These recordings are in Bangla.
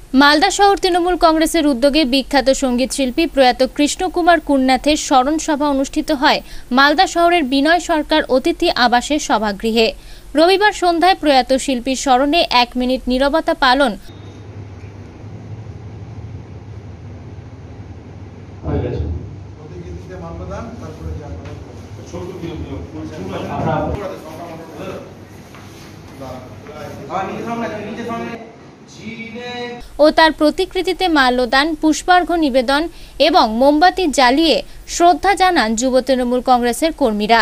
মালদা শহর তৃণমূল কংগ্রেসের উদ্যোগে বিখ্যাত সঙ্গীত শিল্পী প্রয়াত কৃষ্ণ কুমার কুন্নাথের স্মরণ সভা অনুষ্ঠিত হয় মালদা শহরের বিনয় সরকার অতিথি আবাসের সভাগৃহে। রবিবার সন্ধ্যায় প্রয়াত শিল্পীর স্মরণে 1 মিনিট নীরবতা পালন ও তার প্রতিকৃতিতে মাল্যদান, পুষ্পার্ঘ্য নিবেদন এবং মোমবাতি জ্বালিয়ে শ্রদ্ধা জানান যুব তৃণমূল কংগ্রেসের কর্মীরা।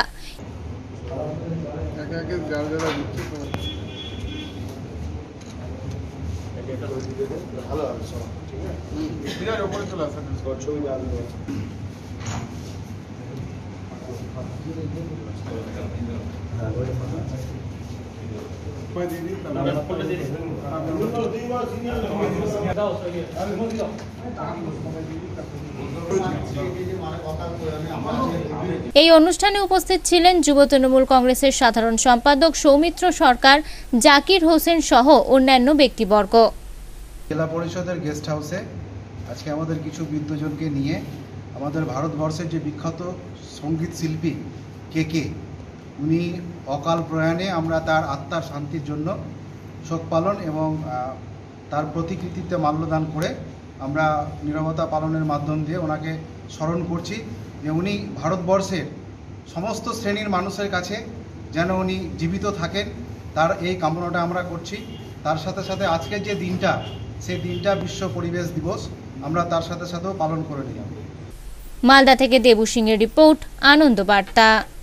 এই অনুষ্ঠানে উপস্থিত ছিলেন যুব তৃণমূল কংগ্রেসের সাধারণ সম্পাদক সৌমিত্র সরকার, জাকির হোসেন সহ অন্যান্য ব্যক্তিবর্গ। জেলা পরিষদের গেস্ট হাউসে আজকে আমাদের কিছু বৃদ্ধজনকে নিয়ে আমাদের ভারতবর্ষের যে বিখ্যাত সঙ্গীত শিল্পী কে উনি অকাল প্রয়াণে আমরা তার আত্মার শান্তির জন্য শোক পালন এবং তার প্রতিকৃতিতে মাল্যদান করে আমরা নীরবতা পালনের মাধ্যম দিয়ে ওনাকে স্মরণ করছি যে উনি ভারতবর্ষের সমস্ত শ্রেণীর মানুষের কাছে যেন উনি জীবিত থাকেন, তার এই কামনাটা আমরা করছি। তার সাথে সাথে আজকের যে দিনটা, সেই দিনটা বিশ্ব পরিবেশ দিবস আমরা তার সাথে সাথেও পালন করে নিলাম। মালদা থেকে দেবু সিংয়ের রিপোর্ট, আনন্দ বার্তা।